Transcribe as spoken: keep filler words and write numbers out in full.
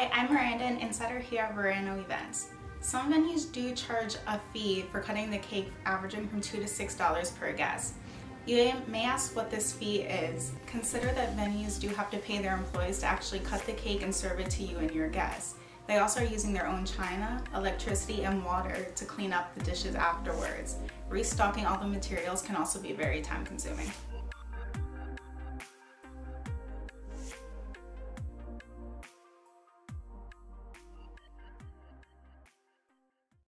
Hi, I'm Miranda, an insider here at Verano Events. Some venues do charge a fee for cutting the cake, averaging from two to six dollars per guest. You may ask what this fee is. Consider that venues do have to pay their employees to actually cut the cake and serve it to you and your guests. They also are using their own china, electricity, and water to clean up the dishes afterwards. Restocking all the materials can also be very time consuming.